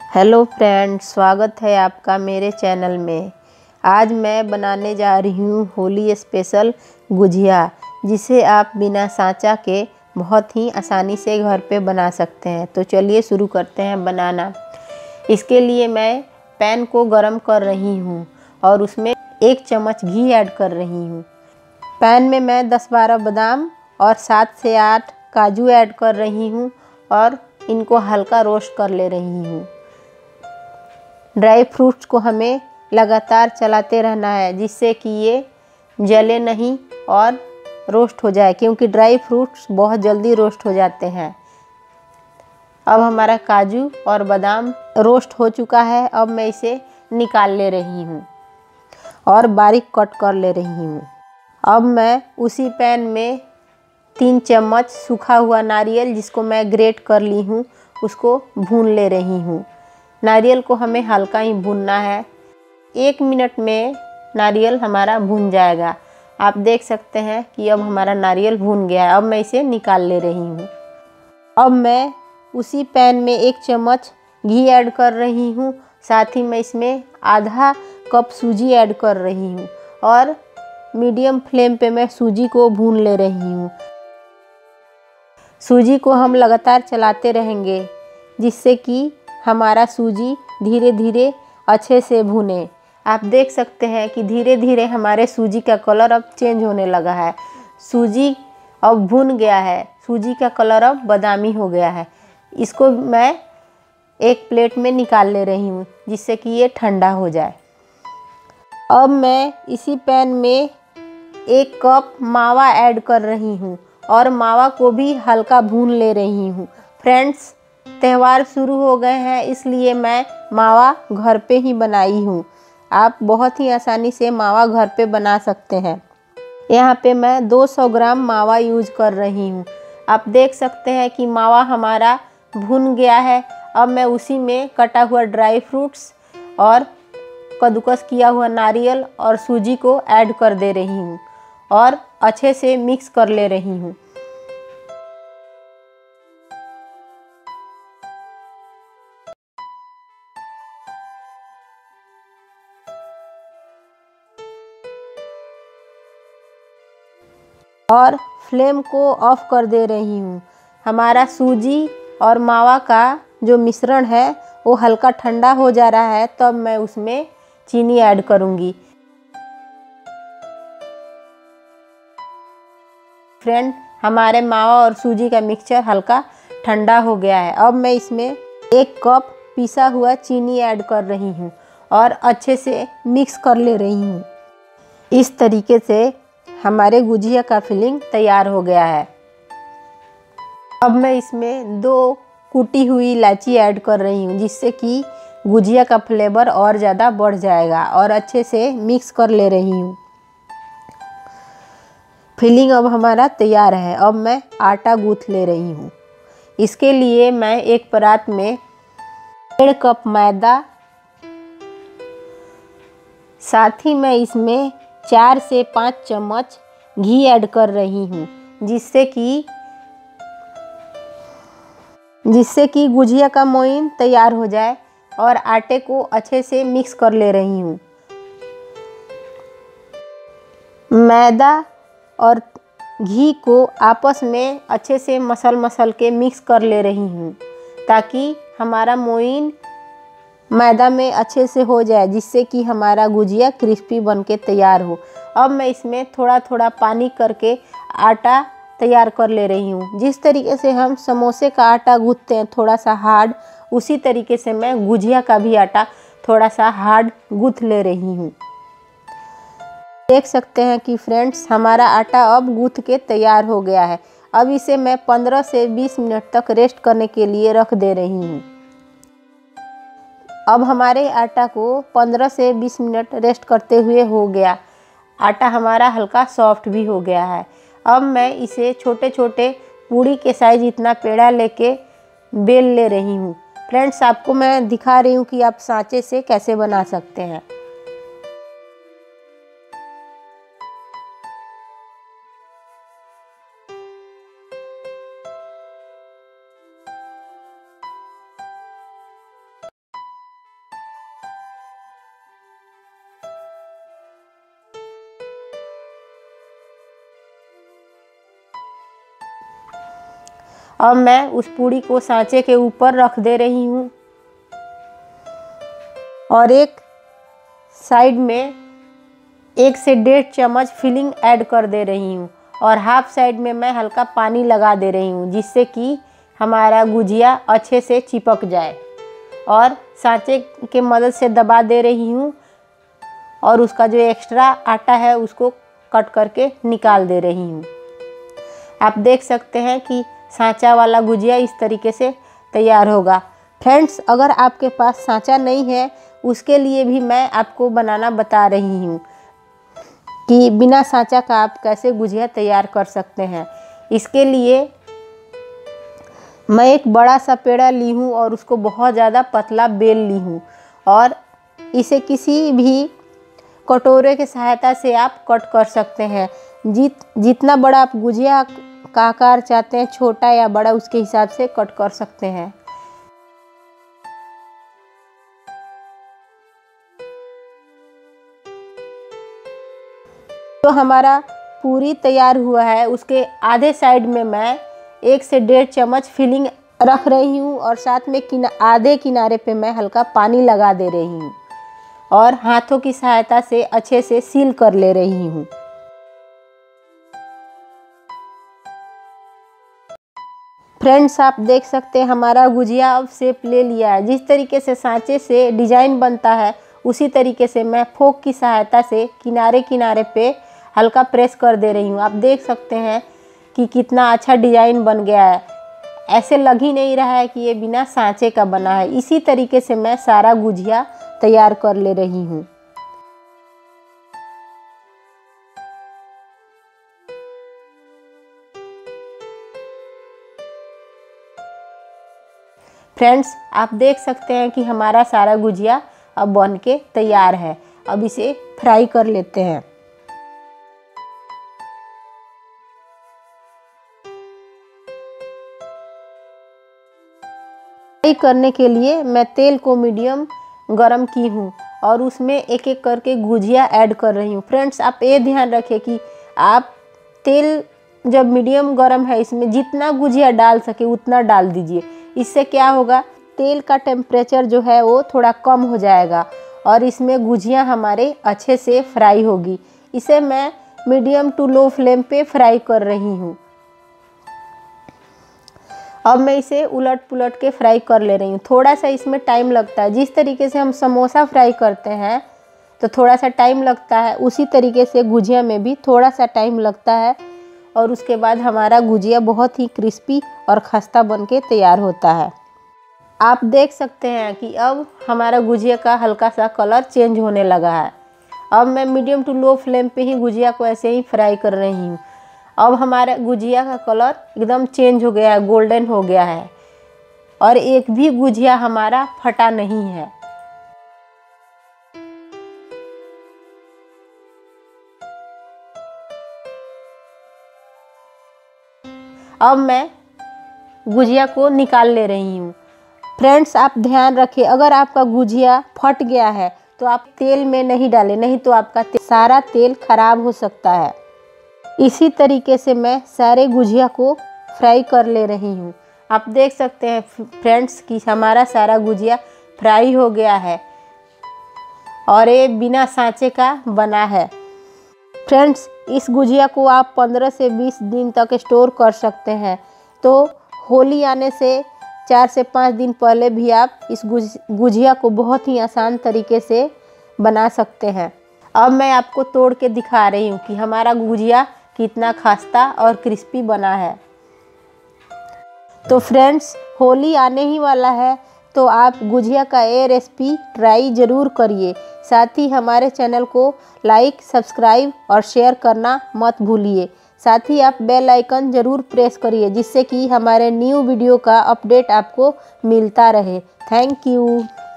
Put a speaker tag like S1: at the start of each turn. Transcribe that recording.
S1: Hello friends, स्वागत है आपका मेरे चैनल में। आज मैं बनाने जा रही हूँ होली स्पेशल गुजिया, जिसे आप बिना सांचा के बहुत ही आसानी से घर पे बना सकते हैं। तो चलिए शुरू करते हैं बनाना। इसके लिए मैं पैन को गरम कर रही हूँ और उसमें 1 चम्मच घी ऐड कर रही हूँ। पैन में मैं 10-12 बादाम और 7 से 8 काजू ऐड कर रही हूँ और इनको हल्का रोस्ट कर ले रही हूँ। ड्राई फ्रूट्स को हमें लगातार चलाते रहना है, जिससे कि ये जले नहीं और रोस्ट हो जाए, क्योंकि ड्राई फ्रूट्स बहुत जल्दी रोस्ट हो जाते हैं। अब हमारा काजू और बादाम रोस्ट हो चुका है। अब मैं इसे निकाल ले रही हूँ और बारीक कट कर ले रही हूँ। अब मैं उसी पैन में 3 चम्मच सूखा हुआ नारियल, जिसको मैं ग्रेट कर ली हूँ, उसको भून ले रही हूँ। नारियल को हमें हल्का ही भूनना है। 1 मिनट में नारियल हमारा भून जाएगा। आप देख सकते हैं कि अब हमारा नारियल भून गया है। अब मैं इसे निकाल ले रही हूँ। अब मैं उसी पैन में 1 चम्मच घी ऐड कर रही हूँ। साथ ही मैं इसमें आधा कप सूजी ऐड कर रही हूँ और मीडियम फ्लेम पे मैं सूजी को भून ले रही हूँ। सूजी को हम लगातार चलाते रहेंगे, जिससे कि हमारा सूजी धीरे धीरे अच्छे से भुने। आप देख सकते हैं कि धीरे धीरे हमारे सूजी का कलर अब चेंज होने लगा है। सूजी अब भुन गया है। सूजी का कलर अब बादामी हो गया है। इसको मैं एक प्लेट में निकाल ले रही हूँ, जिससे कि ये ठंडा हो जाए। अब मैं इसी पैन में 1 कप मावा ऐड कर रही हूँ और मावा को भी हल्का भून ले रही हूँ। फ्रेंड्स, त्यौहार शुरू हो गए हैं, इसलिए मैं मावा घर पे ही बनाई हूँ। आप बहुत ही आसानी से मावा घर पे बना सकते हैं। यहाँ पे मैं 200 ग्राम मावा यूज कर रही हूँ। आप देख सकते हैं कि मावा हमारा भुन गया है। अब मैं उसी में कटा हुआ ड्राई फ्रूट्स और कद्दूकस किया हुआ नारियल और सूजी को ऐड कर दे रही हूँ और अच्छे से मिक्स कर ले रही हूँ। और फ्लेम को ऑफ कर दे रही हूँ। हमारा सूजी और मावा का जो मिश्रण है वो हल्का ठंडा हो जा रहा है, तब मैं उसमें चीनी ऐड करूँगी। फ्रेंड, हमारे मावा और सूजी का मिक्सचर हल्का ठंडा हो गया है। अब मैं इसमें 1 कप पिसा हुआ चीनी ऐड कर रही हूँ और अच्छे से मिक्स कर ले रही हूँ। इस तरीके से हमारे गुजिया का फिलिंग तैयार हो गया है। अब मैं इसमें 2 कुटी हुई इलायची ऐड कर रही हूँ, जिससे कि गुजिया का फ्लेवर और ज़्यादा बढ़ जाएगा, और अच्छे से मिक्स कर ले रही हूँ। फिलिंग अब हमारा तैयार है। अब मैं आटा गूँथ ले रही हूँ। इसके लिए मैं एक परात में 1.5 कप मैदा, साथ ही मैं इसमें 4 से 5 चम्मच घी ऐड कर रही हूँ, जिससे कि गुजिया का मोइन तैयार हो जाए, और आटे को अच्छे से मिक्स कर ले रही हूँ। मैदा और घी को आपस में अच्छे से मसल के मिक्स कर ले रही हूँ, ताकि हमारा मोइन मैदा में अच्छे से हो जाए, जिससे कि हमारा गुजिया क्रिस्पी बन के तैयार हो। अब मैं इसमें थोड़ा थोड़ा पानी करके आटा तैयार कर ले रही हूँ। जिस तरीके से हम समोसे का आटा गूँथते हैं थोड़ा सा हार्ड, उसी तरीके से मैं गुजिया का भी आटा थोड़ा सा हार्ड गूँथ ले रही हूँ। देख सकते हैं कि फ्रेंड्स, हमारा आटा अब गूँथ के तैयार हो गया है। अब इसे मैं 15 से 20 मिनट तक रेस्ट करने के लिए रख दे रही हूँ। अब हमारे आटा को 15 से 20 मिनट रेस्ट करते हुए हो गया। आटा हमारा हल्का सॉफ्ट भी हो गया है। अब मैं इसे छोटे छोटे पूड़ी के साइज इतना पेड़ा लेके बेल ले रही हूँ। फ्रेंड्स, आपको मैं दिखा रही हूँ कि आप सांचे से कैसे बना सकते हैं। अब मैं उस पूड़ी को सांचे के ऊपर रख दे रही हूँ और एक साइड में 1 से 1.5 चम्मच फिलिंग ऐड कर दे रही हूँ और हाफ साइड में मैं हल्का पानी लगा दे रही हूँ, जिससे कि हमारा गुजिया अच्छे से चिपक जाए। और सांचे के मदद से दबा दे रही हूँ और उसका जो एक्स्ट्रा आटा है उसको कट करके निकाल दे रही हूँ। आप देख सकते हैं कि सांचा वाला गुजिया इस तरीके से तैयार होगा। फ्रेंड्स, अगर आपके पास सांचा नहीं है उसके लिए भी मैं आपको बनाना बता रही हूँ कि बिना सांचा का आप कैसे गुजिया तैयार कर सकते हैं। इसके लिए मैं एक बड़ा सा पेड़ा ली हूँ और उसको बहुत ज़्यादा पतला बेल ली हूँ और इसे किसी भी कटोरे के सहायता से आप कट कर सकते हैं। जितना बड़ा आप गुजिया का आकार चाहते हैं, छोटा या बड़ा, उसके हिसाब से कट कर सकते हैं। तो हमारा पूरी तैयार हुआ है। उसके आधे साइड में मैं 1 से 1.5 चम्मच फिलिंग रख रही हूँ और साथ में आधे किनारे पे मैं हल्का पानी लगा दे रही हूँ और हाथों की सहायता से अच्छे से सील कर ले रही हूँ। फ्रेंड्स, आप देख सकते हैं हमारा गुजिया अब शेप ले लिया है। जिस तरीके से सांचे से डिजाइन बनता है उसी तरीके से मैं फोक की सहायता से किनारे किनारे पे हल्का प्रेस कर दे रही हूँ। आप देख सकते हैं कि कितना अच्छा डिजाइन बन गया है। ऐसे लग ही नहीं रहा है कि ये बिना सांचे का बना है। इसी तरीके से मैं सारा गुजिया तैयार कर ले रही हूँ। फ्रेंड्स, आप देख सकते हैं कि हमारा सारा गुजिया अब बन के तैयार है। अब इसे फ्राई कर लेते हैं। फ्राई करने के लिए मैं तेल को मीडियम गरम की हूँ और उसमें एक एक करके गुजिया ऐड कर रही हूँ। फ्रेंड्स, आप ये ध्यान रखें कि आप तेल जब मीडियम गरम है इसमें जितना गुजिया डाल सके उतना डाल दीजिए। इससे क्या होगा, तेल का टेम्परेचर जो है वो थोड़ा कम हो जाएगा और इसमें गुजिया हमारे अच्छे से फ्राई होगी। इसे मैं मीडियम टू लो फ्लेम पे फ्राई कर रही हूँ। अब मैं इसे उलट पुलट के फ्राई कर ले रही हूँ। थोड़ा सा इसमें टाइम लगता है। जिस तरीके से हम समोसा फ्राई करते हैं तो थोड़ा सा टाइम लगता है, उसी तरीके से गुजिया में भी थोड़ा सा टाइम लगता है और उसके बाद हमारा गुजिया बहुत ही क्रिस्पी और खस्ता बन के तैयार होता है। आप देख सकते हैं कि अब हमारा गुजिया का हल्का सा कलर चेंज होने लगा है। अब मैं मीडियम टू लो फ्लेम पे ही गुजिया को ऐसे ही फ्राई कर रही हूँ। अब हमारा गुजिया का कलर एकदम चेंज हो गया है, गोल्डन हो गया है और एक भी गुजिया हमारा फटा नहीं है। अब मैं गुजिया को निकाल ले रही हूँ। फ्रेंड्स, आप ध्यान रखें, अगर आपका गुजिया फट गया है तो आप तेल में नहीं डालें, नहीं तो आपका सारा तेल खराब हो सकता है। इसी तरीके से मैं सारे गुजिया को फ्राई कर ले रही हूँ। आप देख सकते हैं फ्रेंड्स कि हमारा सारा गुजिया फ्राई हो गया है और ये बिना सांचे का बना है। फ्रेंड्स, इस गुजिया को आप 15 से 20 दिन तक स्टोर कर सकते हैं। तो होली आने से 4 से 5 दिन पहले भी आप इस गुजिया को बहुत ही आसान तरीके से बना सकते हैं। अब मैं आपको तोड़ के दिखा रही हूँ कि हमारा गुजिया कितना खस्ता और क्रिस्पी बना है। तो फ्रेंड्स, होली आने ही वाला है तो आप गुजिया का ये रेसिपी ट्राई ज़रूर करिए। साथ ही हमारे चैनल को लाइक, सब्सक्राइब और शेयर करना मत भूलिए। साथ ही आप बेल आइकन ज़रूर प्रेस करिए जिससे कि हमारे न्यू वीडियो का अपडेट आपको मिलता रहे। Thank you.